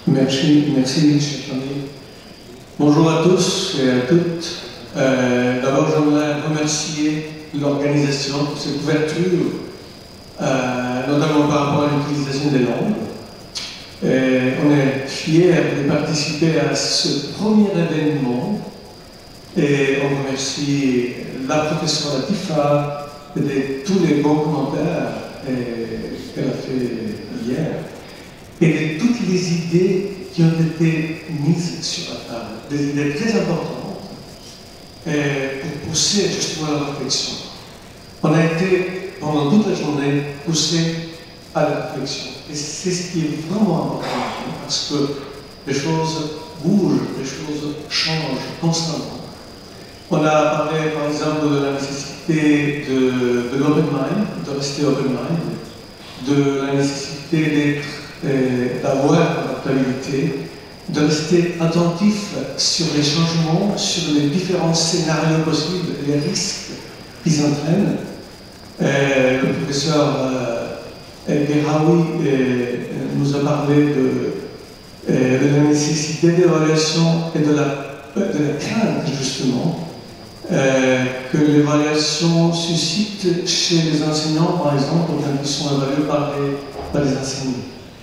Merci, cher ami. Bonjour à tous et à toutes. D'abord, j'aimerais remercier l'organisation pour cette ouverture, notamment par rapport à l'utilisation des langues. On est fiers de participer à ce premier événement et on remercie la professeure Latifa de tous les bons commentaires qu'elle a fait hier et de toutes les idées qui ont été mises sur la table, des idées très importantes pour pousser justement la réflexion. On a été pendant toute la journée poussé à la réflexion. Et c'est ce qui est vraiment important, parce que les choses bougent, les choses changent constamment. On a parlé par exemple de la nécessité de l'open mind, de rester open mind, de la nécessité d'avoir l'adaptabilité, de rester attentif sur les changements, sur les différents scénarios possibles, les risques qu'ils entraînent. Le professeur Guéraoui nous a parlé de la nécessité d'évaluation et de la crainte, justement, que l'évaluation suscite chez les enseignants, par exemple, quand ils sont évalués par les enseignants.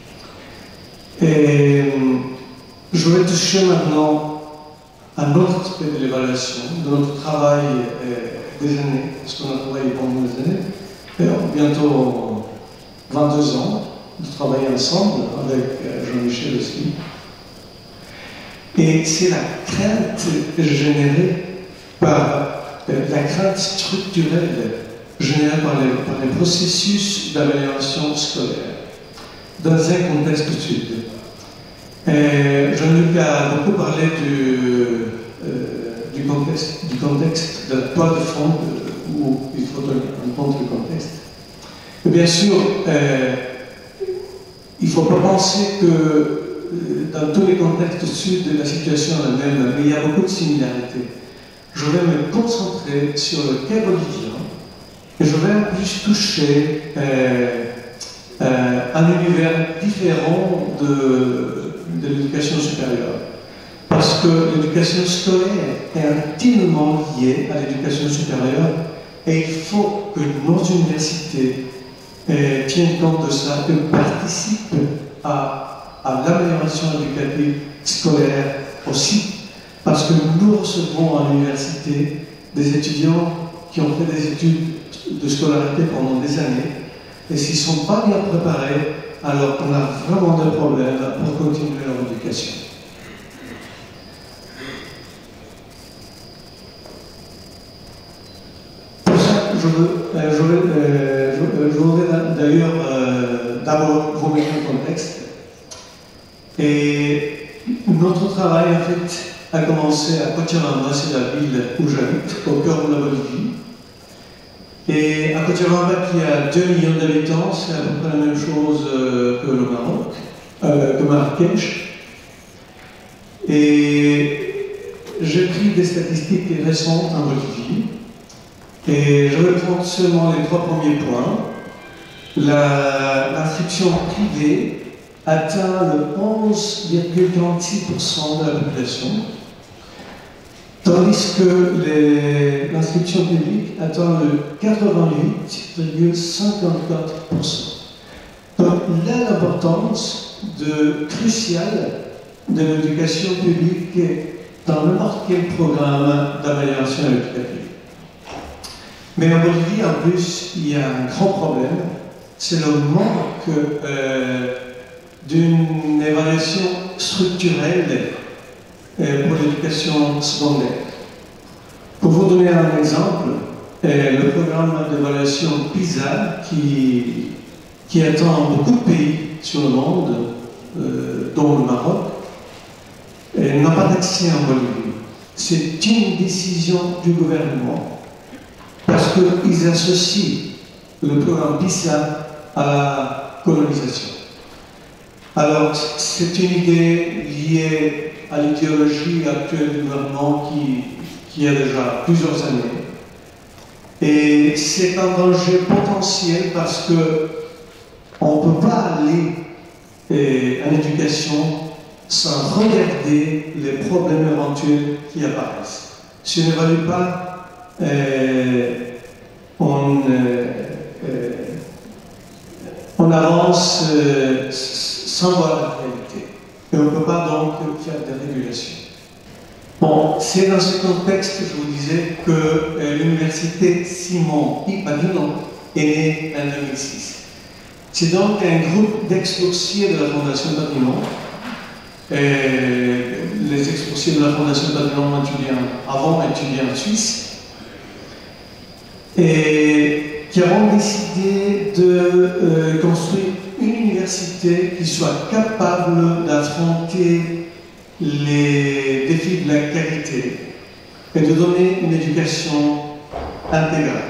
Et je vais toucher maintenant à notre aspect de l'évaluation, de notre travail des années, parce qu'on a travaillé pendant des années, et bientôt 22 ans de travailler ensemble avec Jean-Michel aussi. Et c'est la crainte générée par la crainte structurelle générée par les processus d'amélioration scolaire dans un contexte étude. Jean-Luc a beaucoup parlé du contexte de la toile de fond où il faut tenir en compte le contexte. Et bien sûr, il ne faut pas penser que dans tous les contextes sud, la situation est la même, mais il y a beaucoup de similarités. Je vais me concentrer sur le cas bolivien et je vais en plus toucher un univers différent de l'éducation supérieure. Parce que l'éducation scolaire est intimement liée à l'éducation supérieure et il faut que nos universités tiennent compte de ça et participent à l'amélioration éducative scolaire aussi. Parce que nous recevons à l'université des étudiants qui ont fait des études de scolarité pendant des années et s'ils ne sont pas bien préparés, alors on a vraiment des problèmes pour continuer leur éducation. Pour ça, je voudrais d'ailleurs d'abord vous mettre en contexte. Et notre travail, en fait, a commencé à Cochabamba, c'est la ville où j'habite, au cœur de la Bolivie. Et à Cochabamba, qui a 2 millions d'habitants, c'est à peu près la même chose que le Maroc, que Marrakech. Et j'ai pris des statistiques récentes en Bolivie. Et je vais prendre seulement les 3 premiers points. L'inscription privée atteint le 11,46% de la population, tandis que l'inscription publique atteint le 88,54%. Donc là, l'importance cruciale de l'éducation publique dans n'importe quel programme d'amélioration éducative. Mais en Bolivie, en plus, il y a un grand problème, c'est le manque d'une évaluation structurelle pour l'éducation secondaire. Pour vous donner un exemple, le programme d'évaluation PISA, qui atteint beaucoup de pays sur le monde, dont le Maroc, n'a pas d'accès en Bolivie. C'est une décision du gouvernement, parce qu'ils associent le programme PISA à la colonisation. Alors, c'est une idée liée à l'idéologie actuelle du gouvernement qui a déjà plusieurs années. Et c'est un danger potentiel parce qu'on ne peut pas aller en éducation sans regarder les problèmes éventuels qui apparaissent. Si on n'évalue pas, on avance sans voir la réalité. Et on ne peut pas donc faire des régulations. Bon, c'est dans ce contexte que je vous disais que l'université Simon I. Pavillon est née en 2006. C'est donc un groupe d'ex-boursiers de la Fondation Pavillon. Les ex-boursiers de la Fondation Pavillon avant étudié en Suisse. Et qui avons décidé de construire une université qui soit capable d'affronter les défis de la qualité et de donner une éducation intégrale.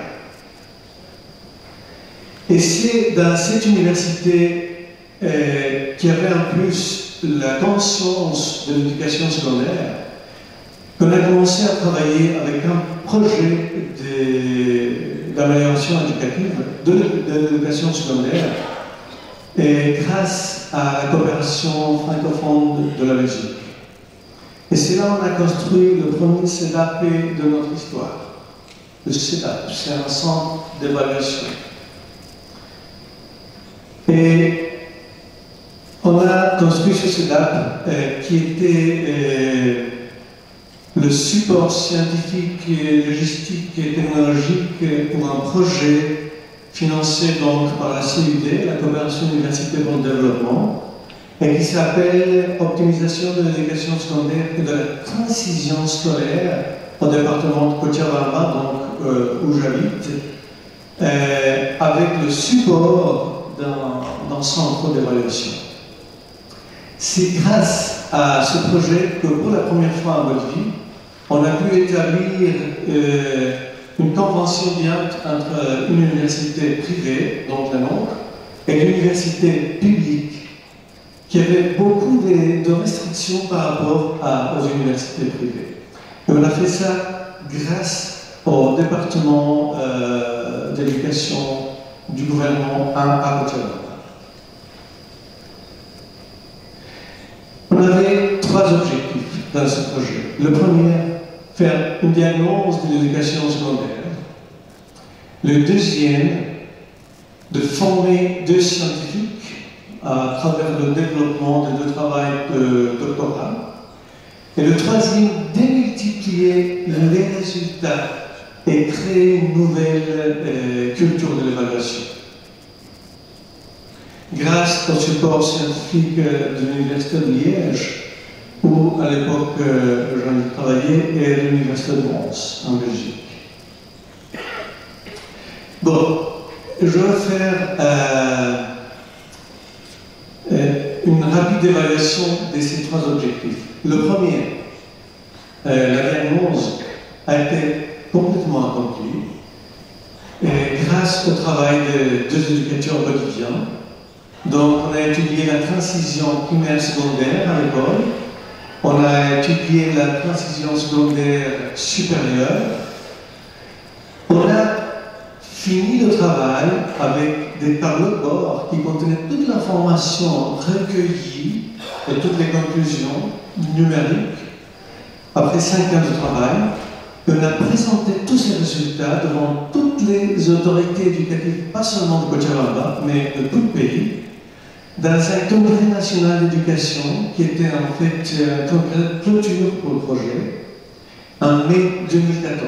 Et c'est dans cette université qui avait en plus la conscience de l'éducation secondaire qu'on a commencé à travailler avec un projet d'amélioration éducative de l'éducation secondaire et grâce à la coopération francophone de la Belgique. Et c'est là qu'on a construit le premier CEDAP de notre histoire. Le CEDAP, c'est un centre d'évaluation. Et on a construit ce CEDAP qui était le support scientifique, logistique et technologique pour un projet financé donc par la CUD, la Coopération Universitaire pour le Développement, et qui s'appelle Optimisation de l'éducation secondaire et de la transition scolaire au département de Cochabamba, donc où j'habite, avec le support d'un centre d'évaluation. C'est grâce à ce projet que pour la première fois en Bolivie, on a pu établir une convention directe entre une université privée, donc la nôtre, et l'université publique, qui avait beaucoup de restrictions par rapport aux universités privées. Et on a fait ça grâce au département d'éducation du gouvernement à Cochabamba. On avait trois objectifs dans ce projet. Le premier, faire une diagnose de l'éducation secondaire. Le deuxième, de former deux scientifiques à travers le développement de deux travaux de doctorat. Et le troisième, démultiplier les résultats et créer une nouvelle culture de l'évaluation. Grâce au support scientifique de l'Université de Liège, où à l'époque j'en ai travaillé, et de l'Université de Mons, en Belgique. Bon, je vais faire une rapide évaluation de ces trois objectifs. Le premier, la diagnose a été complètement accomplie grâce au travail de deux éducateurs boliviens. Donc, on a étudié la transition primaire-secondaire à l'école, on a étudié la transition secondaire supérieure, on a fini le travail avec des tableaux de bord qui contenaient toute l'information recueillie et toutes les conclusions numériques après 5 ans de travail. On a présenté tous ces résultats devant toutes les autorités éducatives, pas seulement de Cochabamba, mais de tout le pays, dans un congrès national d'éducation qui était en fait un congrès de clôture pour le projet en mai 2014.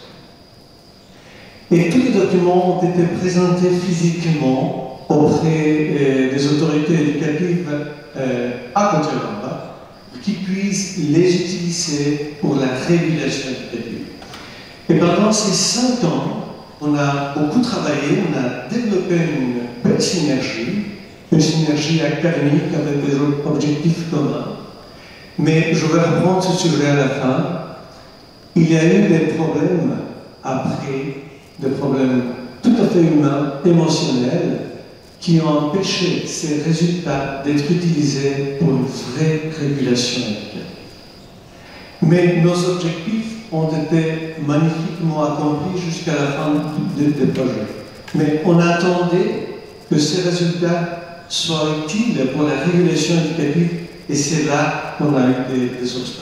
Et tous les documents ont été présentés physiquement auprès des autorités éducatives à Cochabamba pour qu'ils puissent les utiliser pour la régulation éducative. Et pendant ces 5 ans, on a beaucoup travaillé, on a développé une belle synergie, une synergie académique avec des objectifs communs. Mais je vais reprendre ce sujet à la fin. Il y a eu des problèmes après, des problèmes tout à fait humains, émotionnels, qui ont empêché ces résultats d'être utilisés pour une vraie régulation éducative. Mais nos objectifs ont été magnifiquement accomplis jusqu'à la fin des projets. Mais on attendait que ces résultats soient utiles pour la régulation éducative Et c'est là qu'on a eu des obstacles.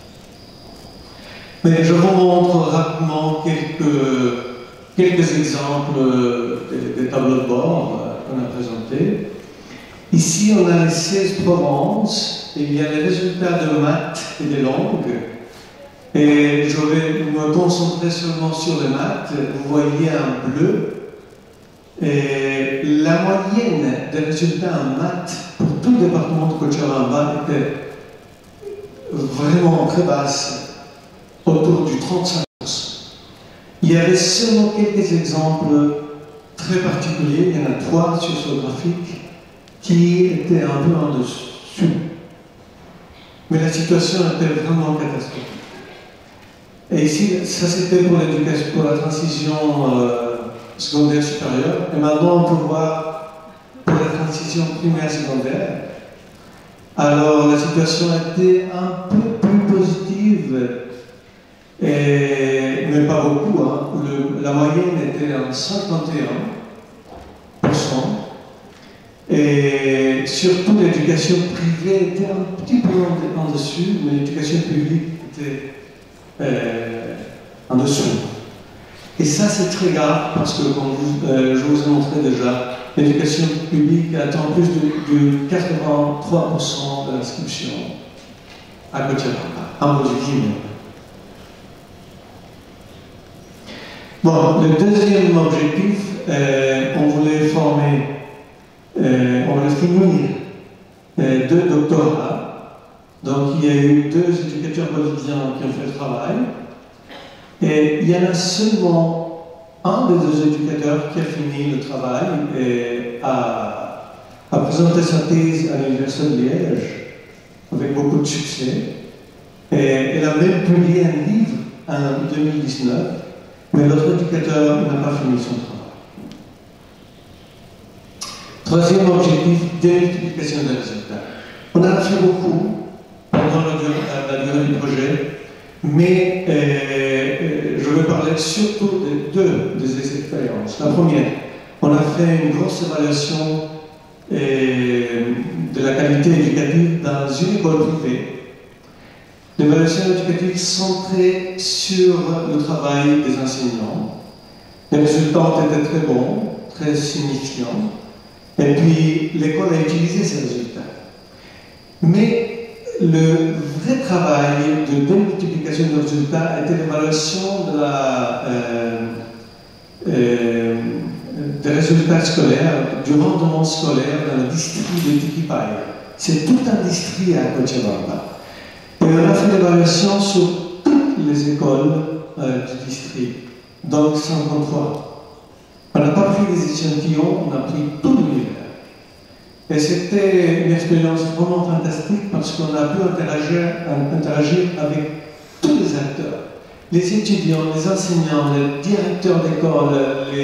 Mais je vous montre rapidement quelques exemples des tableaux de bord qu'on a présentés. Ici, on a les 16 provinces, et il y a les résultats de maths et des langues. Et je vais me concentrer seulement sur les maths. Vous voyez en bleu. Et la moyenne des résultats en maths pour tout le département de Cochabamba était vraiment très basse, autour du 35%. Il y avait seulement quelques exemples très particuliers, il y en a 3 sur ce graphique, qui étaient un peu en dessous. Mais la situation était vraiment catastrophique. Et ici, ça c'était pour l'éducation, pour la transition secondaire supérieure. Et maintenant, on peut voir pour la transition primaire-secondaire. Alors, la situation était un peu plus positive, mais pas beaucoup. Hein. La moyenne était en 51%. Et surtout, l'éducation privée était un petit peu en dessus, mais l'éducation publique était en dessous. Et ça, c'est très grave parce que, comme je vous ai montré déjà, l'éducation publique attend plus de 83% de l'inscription à Cochabamba, en Bolivie. Bon, le deuxième objectif, on voulait former, on voulait finir 2 doctorats. Donc, il y a eu 2 éducateurs boliviens qui ont fait le travail. Et il y en a seulement un des 2 éducateurs qui a fini le travail et a présenté sa thèse à l'Université de Liège avec beaucoup de succès. Et elle a même publié un livre en 2019, mais l'autre éducateur n'a pas fini son travail. Troisième objectif, démultiplication des résultats. On en a fait beaucoup pendant la durée du projet, mais je vais parler surtout de 2 des expériences. La première, on a fait une grosse évaluation de la qualité éducative dans une école privée. L'évaluation éducative centrée sur le travail des enseignants. Les résultats étaient très bons, très signifiants, et puis l'école a utilisé ces résultats. Mais le vrai travail de démultiplication de résultats était l'évaluation des résultats scolaires, du rendement scolaire dans le district de Tiquipaya. C'est tout un district à Cochabamba. Et on a fait l'évaluation sur toutes les écoles du district, donc 53. On n'a pas pris des échantillons, on a pris tout l'univers. Et c'était une expérience vraiment fantastique parce qu'on a pu interagir avec tous les acteurs. Les étudiants, les enseignants, les directeurs d'école,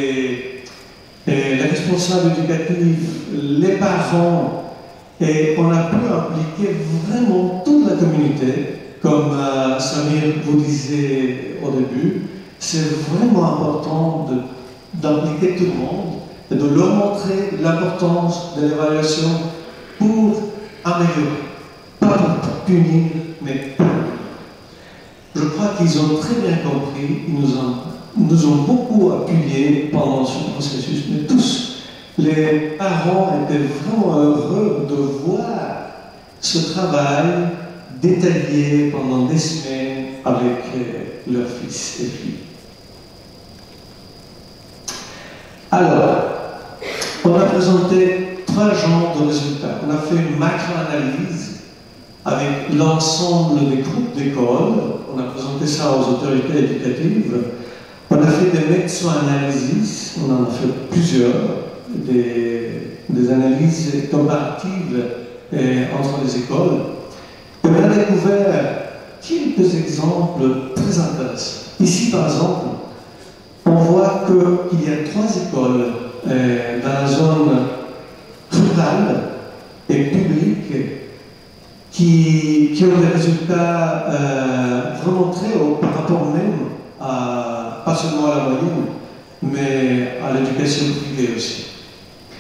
les responsables éducatifs, les parents. Et on a pu impliquer vraiment toute la communauté, comme Samir vous disait au début. C'est vraiment important d'impliquer tout le monde et de leur montrer l'importance de l'évaluation pour améliorer, pas pour punir, mais pour améliorer. Je crois qu'ils ont très bien compris, ils nous ont beaucoup appuyés pendant ce processus, mais tous, les parents étaient vraiment heureux de voir ce travail détaillé pendant des semaines avec leurs fils et filles. Alors, on a présenté 3 genres de résultats. On a fait une macro-analyse avec l'ensemble des groupes d'écoles. On a présenté ça aux autorités éducatives. On a fait des mezzo-analyses. On en a fait plusieurs. Des analyses comparatives entre les écoles. Et on a découvert quelques exemples très intéressants. Ici, par exemple, on voit qu'il y a 3 écoles dans la zone rurale et publique qui ont des résultats vraiment très hauts par rapport même pas seulement à la moyenne, mais à l'éducation privée aussi. Et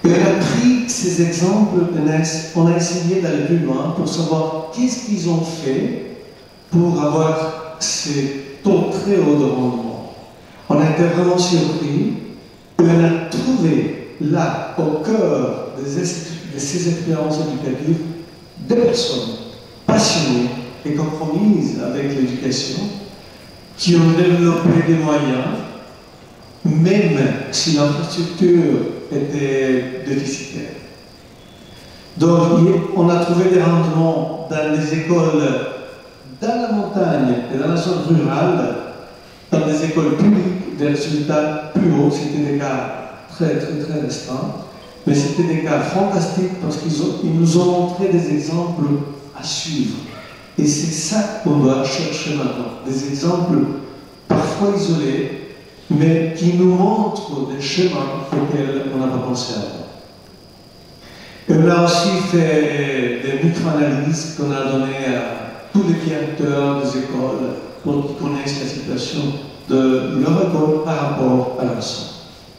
Et on a pris ces exemples, on a essayé d'aller plus loin pour savoir qu'est-ce qu'ils ont fait pour avoir ces taux très hauts de rendement. On a été vraiment surpris et on a trouvé là, au cœur de ces expériences éducatives, des personnes passionnées et compromises avec l'éducation qui ont développé des moyens, même si l'infrastructure était déficitaire. Donc, on a trouvé des rendements dans des écoles dans la montagne et dans la zone rurale, dans des écoles publiques, des résultats plus hauts. C'était des cas très restreints, mais c'était des cas fantastiques parce qu'ils nous ont montré des exemples à suivre. Et c'est ça qu'on doit chercher maintenant, des exemples parfois isolés, mais qui nous montrent des chemins auxquels on n'a pas pensé avant. Et on a aussi fait des micro-analyses qu'on a données à tous les directeurs des écoles pour qu'ils connaissent la situation de leur école par rapport à leur centre.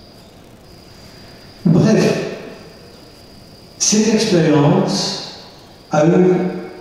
Bref, cette expérience a eu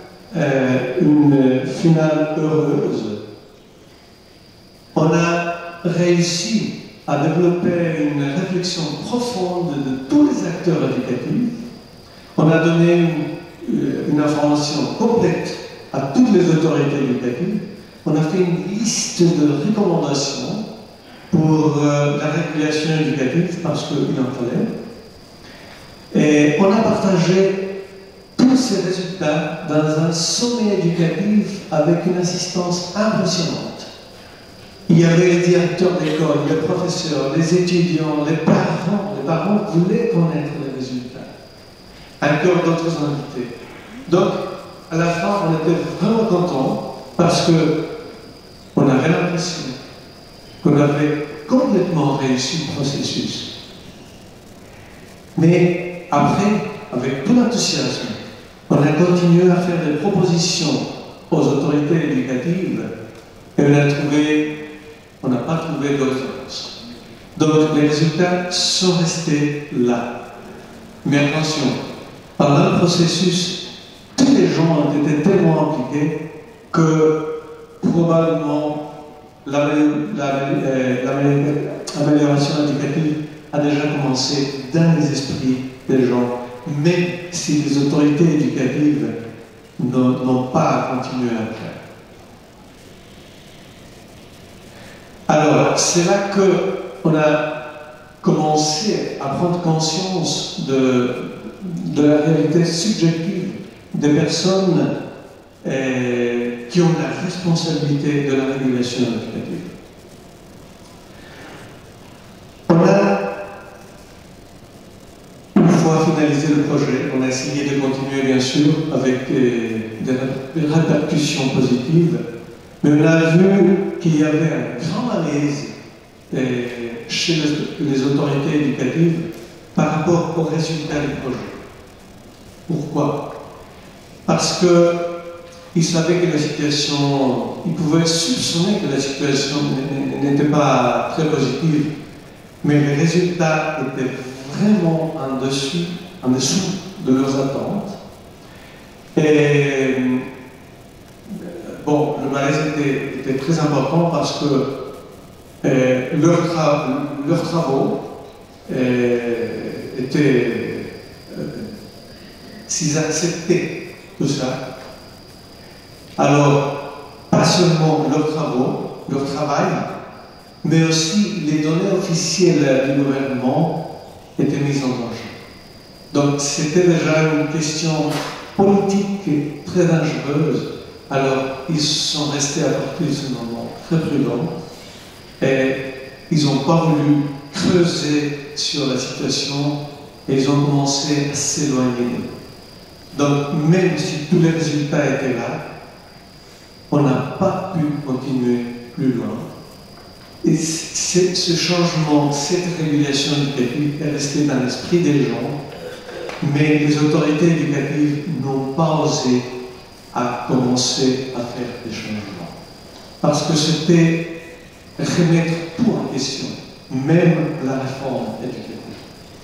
une finale heureuse. On a réussi à développer une réflexion profonde de tous les acteurs éducatifs. On a donné une information complète à toutes les autorités éducatives. On a fait une liste de recommandations pour la régulation éducative parce qu'il en fallait. Et on a partagé tous ces résultats dans un sommet éducatif avec une assistance impressionnante. Il y avait les directeurs d'école, les professeurs, les étudiants, les parents. Les parents voulaient connaître les résultats. Encore d'autres invités. Donc, à la fin, on était vraiment contents parce qu'on avait l'impression qu'on avait complètement réussi le processus. Mais après, avec tout l'enthousiasme, on a continué à faire des propositions aux autorités éducatives et on n'a pas trouvé d'autres réponses. Donc les résultats sont restés là. Mais attention, pendant le processus, tous les gens ont été tellement impliqués que probablement l'amélioration éducative a déjà commencé dans les esprits des gens, même si les autorités éducatives n'ont pas continué à le faire. Alors, c'est là qu'on a commencé à prendre conscience de la réalité subjective des personnes qui ont la responsabilité de la régulation éducative. On a, une fois finalisé le projet, on a essayé de continuer bien sûr avec des répercussions positives, mais on a vu qu'il y avait un grand malaise chez les autorités éducatives par rapport aux résultats du projet. Pourquoi? Parce qu'ils savaient que la situation, ils pouvaient soupçonner que la situation n'était pas très positive, mais les résultats étaient vraiment en dessous de leurs attentes. Et bon, le malaise était très important parce que leurs travaux étaient, s'ils acceptaient tout ça, alors pas seulement leurs travaux, leur travail, mais aussi les données officielles du gouvernement étaient mises en danger. Donc c'était déjà une question politique très dangereuse. Alors ils sont restés à partir de ce moment très prudents et ils n'ont pas voulu creuser sur la situation et ils ont commencé à s'éloigner. Donc même si tous les résultats étaient là, on n'a pas pu continuer plus loin. Et ce changement, cette régulation éducative est restée dans l'esprit des gens, mais les autorités éducatives n'ont pas osé à commencer à faire des changements. Parce que c'était remettre tout en question, même la réforme éducative.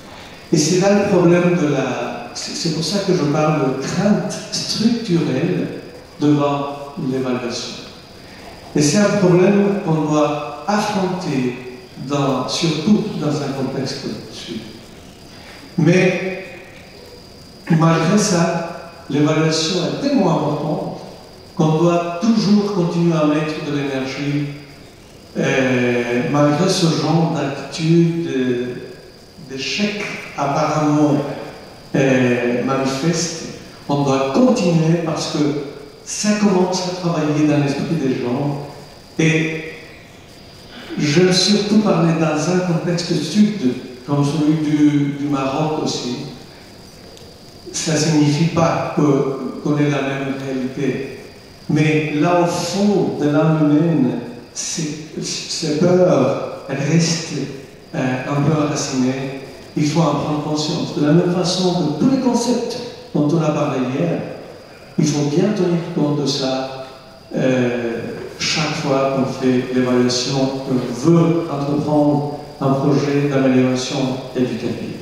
Et c'est là le problème de la... C'est pour ça que je parle de crainte structurelle devant l'évaluation. Et c'est un problème qu'on doit affronter, surtout dans un contexte sud. Mais malgré ça, l'évaluation est tellement importante qu'on doit toujours continuer à mettre de l'énergie malgré ce genre d'attitude d'échec apparemment manifeste. On doit continuer parce que ça commence à travailler dans l'esprit des gens. Et je veux surtout parler dans un contexte sud, comme celui du Maroc aussi. Ça ne signifie pas qu'on ait la même réalité. Mais là, au fond de l'âme humaine, ces peurs restent un peu enracinées. Il faut en prendre conscience. De la même façon que tous les concepts dont on a parlé hier, il faut bien tenir compte de ça chaque fois qu'on fait l'évaluation, qu'on veut entreprendre un projet d'amélioration éducative.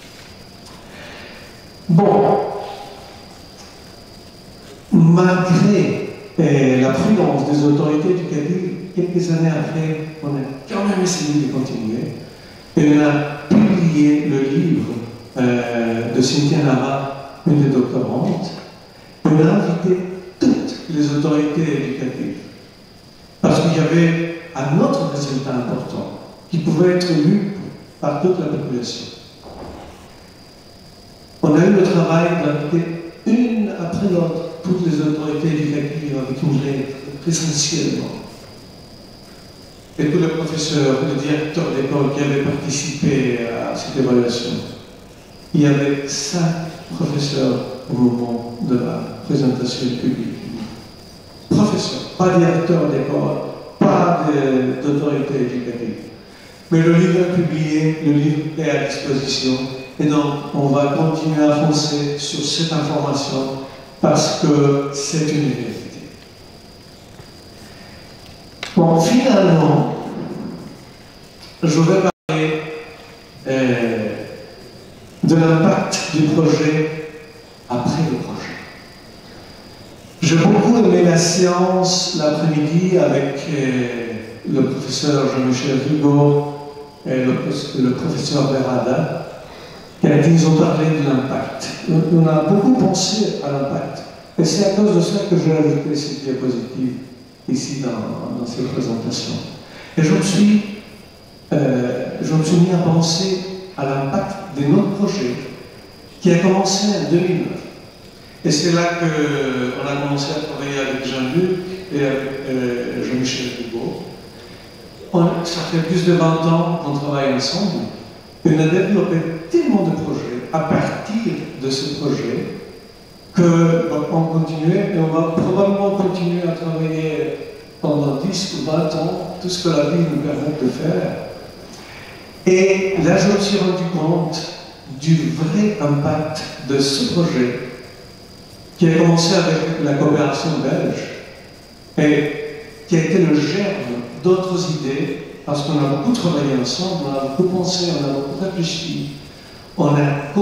Bon, malgré la prudence des autorités éducatives, quelques années après, on a quand même essayé de continuer. Et on a publié le livre de Cynthia Nava, une des doctorantes. On a invité toutes les autorités éducatives. Parce qu'il y avait un autre résultat important qui pouvait être lu par toute la population. On a eu le travail d'inviter une après l'autre toutes les autorités éducatives avec une lettre présentiellement. Et tous les professeurs, les directeurs d'école qui avaient participé à cette évaluation. Il y avait 5 professeurs au moment de la présentation publique. Professeurs, pas directeurs d'école, pas d'autorité éducative. Mais le livre est publié, le livre est à disposition, et donc on va continuer à foncer sur cette information parce que c'est une vérité. Bon, finalement, je vais parler de l'impact du projet après le projet. J'ai beaucoup aimé la séance l'après-midi avec le professeur Jean-Michel Rigaud et le professeur Berada, qui nous ont parlé de l'impact. On a beaucoup pensé à l'impact. Et c'est à cause de ça que j'ai ajouté cette diapositive ici dans cette présentation. Et je me suis mis à penser à l'impact de notre projet qui a commencé en 2009. Et c'est là qu'on a commencé à travailler avec Jean-Luc et avec Jean-Michel Rigaud. Ça fait plus de 20 ans qu'on travaille ensemble. Et on a développé tellement de projets à partir de ce projet qu'on continuait et on va probablement continuer à travailler pendant 10 ou 20 ans, tout ce que la vie nous permet de faire. Et là, je me suis rendu compte du vrai impact de ce projet qui a commencé avec la coopération belge et qui a été le germe d'autres idées, parce qu'on a beaucoup travaillé ensemble, on a beaucoup pensé, on a beaucoup réfléchi, on a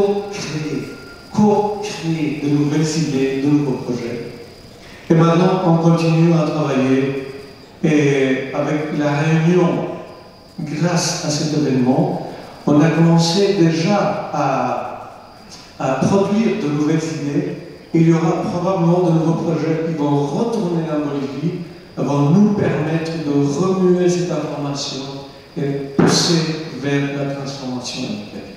co-créé de nouvelles idées, de nouveaux projets. Et maintenant, on continue à travailler et avec la réunion, grâce à cet événement, on a commencé déjà à produire de nouvelles idées. Il y aura probablement de nouveaux projets qui vont retourner en Bolivie, vont nous permettre de remuer cette information et pousser vers la transformation éducative.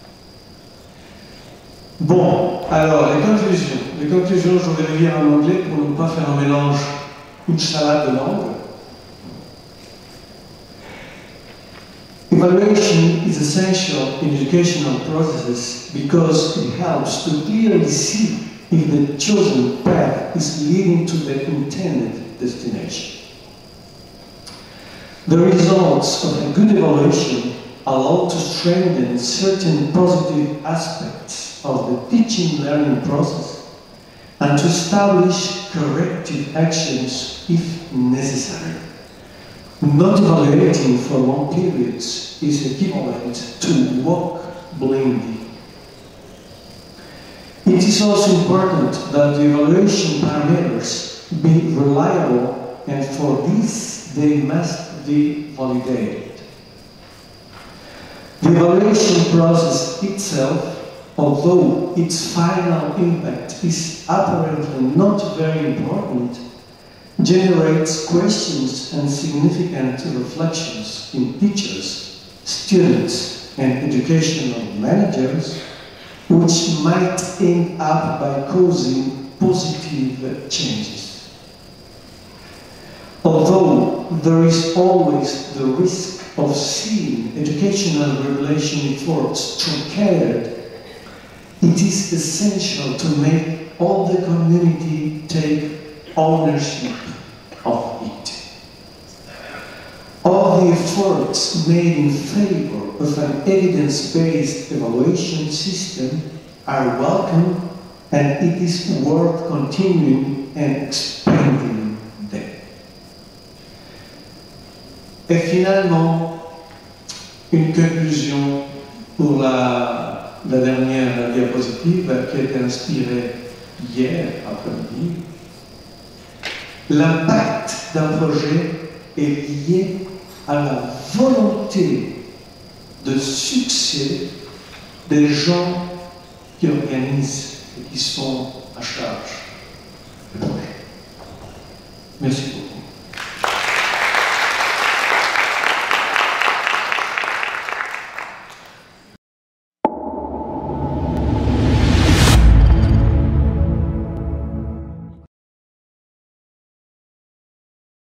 Bon, alors les conclusions. Les conclusions, je vais les lire en anglais pour ne pas faire un mélange, une salade de langues. Evaluation is essential in educational processes because it helps to clearly see if the chosen path is leading to the intended destination. The results of a good evaluation allow to strengthen certain positive aspects of the teaching-learning process and to establish corrective actions if necessary. Not evaluating for long periods is equivalent to walk blindly It is also important that the evaluation parameters be reliable, and for this they must be validated. The evaluation process itself, although its final impact is apparently not very important, generates questions and significant reflections in teachers, students, and educational managers, which might end up by causing positive changes. Although there is always the risk of seeing educational regulation efforts truncated, it is essential to make all the community take ownership of it. All the efforts made in favor of an evidence-based evaluation system are welcome, and it is worth continuing and expanding them. Et finalement, une conclusion pour la dernière diapositive qui a été inspirée hier après-midi. L'impact d'un projet est lié à la volonté de succès des gens qui organisent et qui sont à charge du projet. Merci beaucoup.